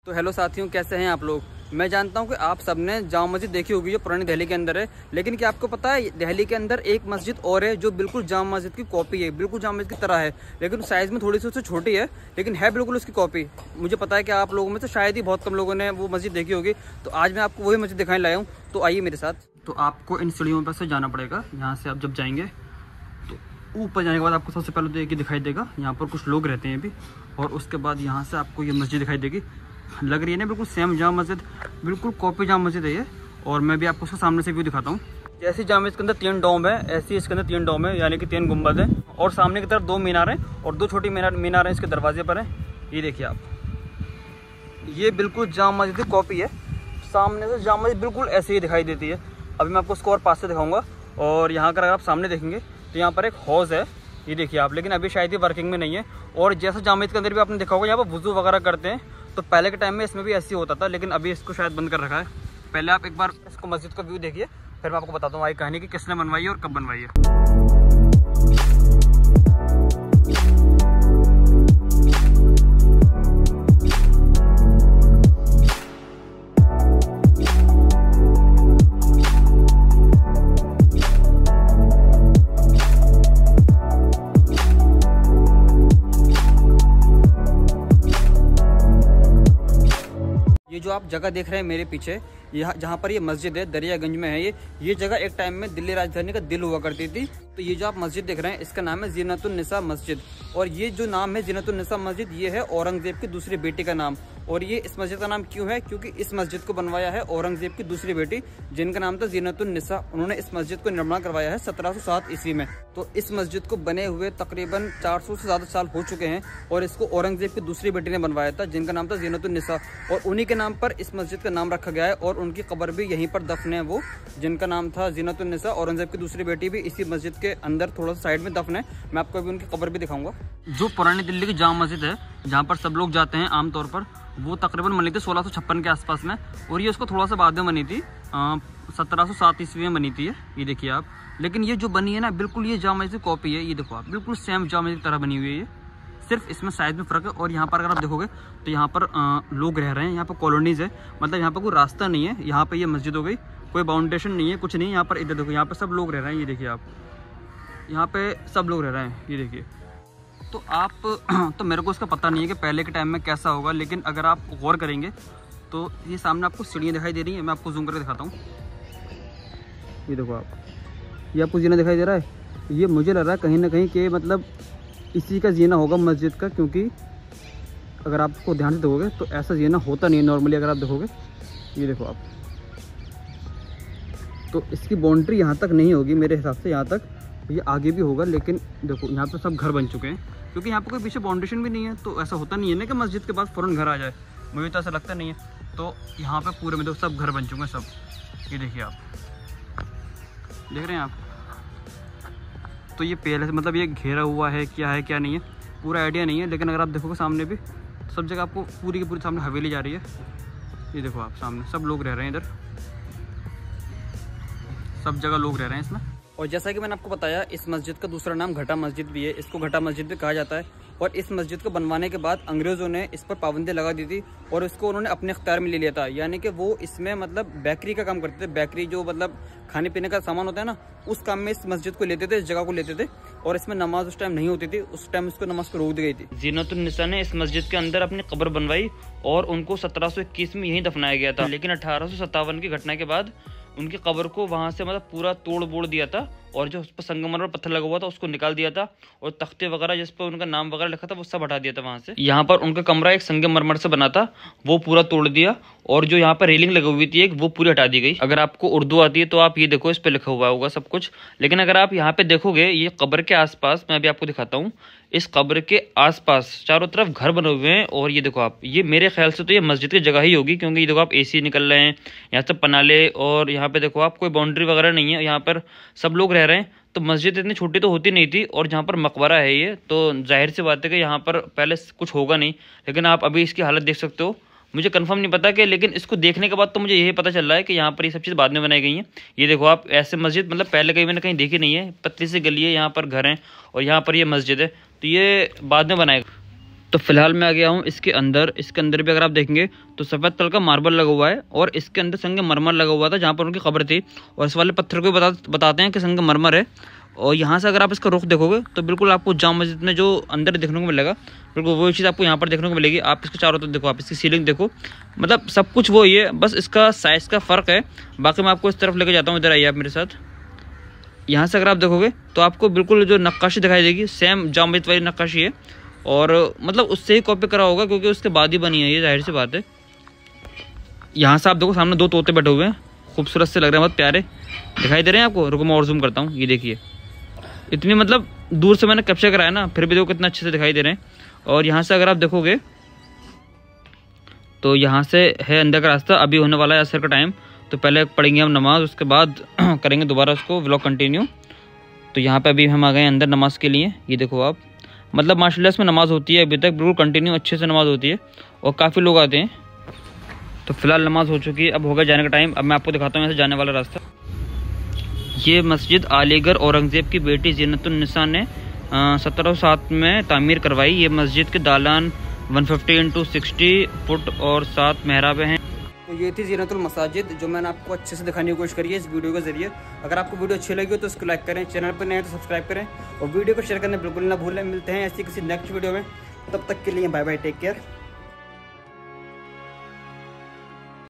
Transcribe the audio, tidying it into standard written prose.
तो हेलो साथियों, कैसे हैं आप लोग। मैं जानता हूं कि आप सबने जामा मस्जिद देखी होगी जो पुरानी दिल्ली के अंदर है, लेकिन क्या आपको पता है दिल्ली के अंदर एक मस्जिद और है जो बिल्कुल जामा मस्जिद की कॉपी है, बिल्कुल जामा मस्जिद की तरह है, लेकिन साइज़ में थोड़ी सी उससे छोटी है, लेकिन है बिल्कुल उसकी कॉपी। मुझे पता है कि आप लोगों में से शायद ही बहुत कम लोगों ने वो मस्जिद देखी होगी, तो आज मैं आपको वही मस्जिद दिखाने लाया हूँ। तो आइए मेरे साथ। तो आपको इन सीढ़ियों पर से जाना पड़ेगा। यहाँ से आप जब जाएंगे तो ऊपर जाने के बाद आपको सबसे पहले तो एक ही दिखाई देगा, यहाँ पर कुछ लोग रहते हैं अभी, और उसके बाद यहाँ से आपको ये मस्जिद दिखाई देगी। लग रही है ना बिल्कुल सेम जामा मस्जिद, बिल्कुल कॉपी जामा मस्जिद है ये। और मैं भी आपको उसके सामने से व्यू दिखाता हूँ। जैसे जामा मस्जिद के अंदर 3 डोम है, ऐसे इसके अंदर 3 डोम है, यानी कि 3 गुंबद है, और सामने की तरफ 2 मीनार हैं और 2 छोटी मीनार हैं इसके दरवाजे पर है। ये देखिए आप, ये बिल्कुल जामा मस्जिद की कॉपी है। सामने से जामा मस्जिद बिल्कुल ऐसे ही दिखाई देती है। अभी मैं आपको उसको और पास से दिखाऊंगा। और यहाँ का अगर आप सामने देखेंगे तो यहाँ पर एक हौज़ है, ये देखिए आप, लेकिन अभी शायद ये वर्किंग में नहीं है। और जैसा जामा मस्जिद के अंदर भी आपने देखा होगा यहाँ पर वुज़ू वगैरह करते हैं, तो पहले के टाइम में इसमें भी ऐसे ही होता था, लेकिन अभी इसको शायद बंद कर रखा है। पहले आप एक बार इसको मस्जिद का व्यू देखिए, फिर मैं आपको बताता हूँ आई कहानी कि किसने बनवाई है और कब बनवाई है। ये जो आप जगह देख रहे हैं मेरे पीछे, यहाँ जहाँ पर ये मस्जिद है दरियागंज में है ये जगह एक टाइम में दिल्ली राजधानी का दिल हुआ करती थी। तो ये जो आप मस्जिद देख रहे हैं इसका नाम है ज़ीनतुन्निसा मस्जिद। और ये जो नाम है ज़ीनतुन्निसा मस्जिद, ये है औरंगजेब की दूसरी बेटी का नाम। और ये इस मस्जिद का नाम क्यों है, क्योंकि इस मस्जिद को बनवाया है औरंगजेब की दूसरी बेटी, जिनका नाम था ज़ीनतुन्निसा। उन्होंने इस मस्जिद को निर्माण करवाया है 1707 ईस्वी में। तो इस मस्जिद को बने हुए तकरीबन 400 से ज़्यादा साल हो चुके हैं, और इसको औरंगजेब की दूसरी बेटी ने बनवाया था, जिनका नाम था ज़ीनतुन्निसा। और उन्हीं के नाम पर इस मस्जिद का नाम रखा गया है, और उनकी कब्र भी यहीं पर दफन है, वो जिनका नाम था ज़ीनतुन्निसा। औरंगजेब की दूसरी बेटी भी इसी मस्जिद के अंदर थोड़ा सा साइड में दफन है। मैं आपको अभी उनकी कब्र भी दिखाऊंगा। जो पुरानी दिल्ली की जामा मस्जिद है जहाँ पर सब लोग जाते हैं आमतौर पर, वो तकरीबन बनी थी 1656 के आसपास में, और ये उसको थोड़ा सा बाद में बनी थी, 1707 ईस्वी में बनी थी ये देखिए आप। लेकिन ये जो बनी है ना, बिल्कुल ये जामा मस्जिद कॉपी है। ये देखो आप, बिल्कुल सेम जामा मस्जिद की तरह बनी हुई है ये, सिर्फ इसमें साइज में फ़र्क है। और यहाँ पर अगर आप देखोगे तो यहाँ पर लोग रह रहे हैं, यहाँ पर कॉलोनीज़ है, मतलब यहाँ पर कोई रास्ता नहीं है। यहाँ पर ये मस्जिद हो गई, कोई बाउंडेशन नहीं है, कुछ नहीं। यहाँ पर इधर देखो, यहाँ पर सब लोग रह रहे हैं, ये देखिए आप, यहाँ पे सब लोग रह रहे हैं, ये देखिए। तो आप तो मेरे को इसका पता नहीं है कि पहले के टाइम में कैसा होगा, लेकिन अगर आप गौर करेंगे तो ये सामने आपको सीढ़ियाँ दिखाई दे रही हैं। मैं आपको जूम करके दिखाता हूँ। ये देखो आप, ये आपको जीना दिखाई दे रहा है। ये मुझे लग रहा है कहीं ना कहीं कि मतलब इसी का जीना होगा मस्जिद का, क्योंकि अगर आपको ध्यान से देखोगे तो ऐसा जीना होता नहीं है नॉर्मली। अगर आप देखोगे, ये देखो आप, तो इसकी बाउंड्री यहाँ तक नहीं होगी मेरे हिसाब से, यहाँ तक ये आगे भी होगा। लेकिन देखो यहाँ पे सब घर बन चुके हैं, क्योंकि यहाँ पे कोई पीछे बाउंडेशन भी नहीं है। तो ऐसा होता नहीं है ना कि मस्जिद के बाद फ़ौरन घर आ जाए, मुझे तो ऐसा लगता नहीं है। तो यहाँ पे पूरे में तो सब घर बन चुके हैं सब, ये देखिए आप, देख रहे हैं आप। तो ये पहले से मतलब ये घेरा हुआ है, क्या है क्या नहीं है पूरा आइडिया नहीं है, लेकिन अगर आप देखोगे सामने भी सब जगह आपको पूरी की पूरी सामने हवेली जा रही है। ये देखो आप, सामने सब लोग रह रहे हैं, इधर सब जगह लोग रह रहे हैं इसमें। और जैसा कि मैंने आपको बताया, इस मस्जिद का दूसरा नाम घटा मस्जिद भी है, इसको घटा मस्जिद भी कहा जाता है। और इस मस्जिद को बनवाने के बाद अंग्रेज़ों ने इस पर पाबंदी लगा दी थी, और इसको उन्होंने अपने अख्तियार में ले लिया था। यानी कि वो इसमें मतलब बेकरी का काम करते थे, बेकरी जो मतलब खाने पीने का सामान होता है ना, उस काम में इस मस्जिद को लेते थे, इस जगह को लेते थे। और इसमें नमाज उस टाइम नहीं होती थी, उस टाइम इसको नमाज को रोक दी गई थी। ज़ीनतुन्निसा ने इस मस्जिद के अंदर अपनी कब्र बनवाई, और उनको 1721 में यहीं दफनाया गया था। लेकिन 1857 की घटना के बाद उनकी कब्र को वहाँ से मतलब पूरा तोड़ बोड़ दिया था, और जो उस पर संगमरमर पत्थर लगा हुआ था उसको निकाल दिया था, और तख्ते वगैरह जिस पर उनका नाम वगैरह लिखा था वो सब हटा दिया था वहाँ से। यहाँ पर उनका कमरा एक संगमरमर से बना था, वो पूरा तोड़ दिया, और जो यहाँ पर रेलिंग लगी हुई थी एक, वो पूरी हटा दी गई। अगर आपको उर्दू आती है तो आप ये देखो, इस पर लिखा हुआ होगा सब कुछ। लेकिन अगर आप यहाँ पे देखोगे, ये कब्र के आसपास, मैं अभी आपको दिखाता हूँ, इस कब्र के आसपास चारों तरफ घर बने हुए हैं। और ये देखो आप, ये मेरे ख्याल से तो ये मस्जिद की जगह ही होगी, क्योंकि ये देखो आप एसी निकल रहे हैं यहाँ से पनाले, और यहाँ पे देखो आप कोई बाउंड्री वगैरह नहीं है, यहाँ पर सब लोग रह रहे हैं। तो मस्जिद इतनी छोटी तो होती नहीं थी, और जहाँ पर मकबरा है ये, तो जाहिर सी बात है कि यहाँ पर पहले कुछ होगा नहीं। लेकिन आप अभी इसकी हालत देख सकते हो, मुझे कंफर्म नहीं पता कि, लेकिन इसको देखने के बाद तो मुझे यही पता चल रहा है कि यहाँ पर ये सब चीज़ बाद में बनाई गई हैं। ये देखो आप, ऐसे मस्जिद मतलब पहले कहीं मैंने कहीं देखी नहीं है, पतली सी गली है, यहाँ पर घर हैं, और यहाँ पर ये मस्जिद है, तो ये बाद में बनाएगा। तो फिलहाल मैं आ गया हूँ इसके अंदर। इसके अंदर भी अगर आप देखेंगे तो सफ़ेद कलर का मार्बल लगा हुआ है और इसके अंदर संगमरमर लगा हुआ था जहाँ पर उनकी कब्र थी, और इस वाले पत्थर को बताते हैं कि संगमरमर है। और यहाँ से अगर आप इसका रुख देखोगे तो बिल्कुल आपको जामा मस्जिद में जो अंदर देखने को मिलेगा बिल्कुल वही चीज़ आपको यहाँ पर देखने को मिलेगी। आप इसके चारों तरफ देखो, आप इसकी सीलिंग देखो, मतलब सब कुछ वही है, बस इसका साइज़ का फ़र्क है। बाकी मैं आपको इस तरफ लेके जाता हूँ, इधर आइए आप मेरे साथ। यहाँ से अगर आप देखोगे तो आपको बिल्कुल जो नक्काशी दिखाई देगी सेम जामा मस्जिद वाली नक्काशी है, और मतलब उससे ही कॉपी करा होगा क्योंकि उसके बाद ही बनी है ये, जाहिर सी बात है। यहाँ से आप देखो सामने 2 तोते बैठे हुए हैं, खूबसूरत से लग रहे हैं, बहुत प्यारे दिखाई दे रहे हैं आपको। रुको मैं और जूम करता हूँ, ये देखिए इतनी मतलब दूर से मैंने कैप्चर कराया ना, फिर भी देखो कितना अच्छे से दिखाई दे रहे हैं। और यहाँ से अगर आप देखोगे तो यहाँ से है अंदर का रास्ता। अभी होने वाला है असर का टाइम, तो पहले पढ़ेंगे हम नमाज, उसके बाद करेंगे दोबारा उसको व्लॉग कंटिन्यू। तो यहाँ पे अभी हम आ गए अंदर नमाज के लिए। ये देखो आप, मतलब माशाल्लाह इसमें नमाज़ होती है अभी तक, बिल्कुल कंटिन्यू अच्छे से नमाज़ होती है और काफ़ी लोग आते हैं। तो फिलहाल नमाज़ हो चुकी है, अब होगा जाने का टाइम। अब मैं आपको दिखाता हूँ यहाँ से जाने वाला रास्ता। ये मस्जिद अलीगढ़ औरंगज़ेब की बेटी ज़ीनतुन्निसा ने 1707 में तामीर करवाई। ये मस्जिद के दालान 150x60 फुट और 7 मेहराबें हैं। तो ये थी ज़ीनतुल मसाजिद, जो मैंने आपको अच्छे से दिखाने की कोशिश करी है इस वीडियो के जरिए। अगर आपको वीडियो अच्छी लगी हो तो इसको लाइक करें, चैनल पर नए हैं तो सब्सक्राइब करें और वीडियो को शेयर करना बिल्कुल ना भूलें। मिलते हैं ऐसी किसी नेक्स्ट वीडियो में, तब तक के लिए बाय बाय, टेक केयर।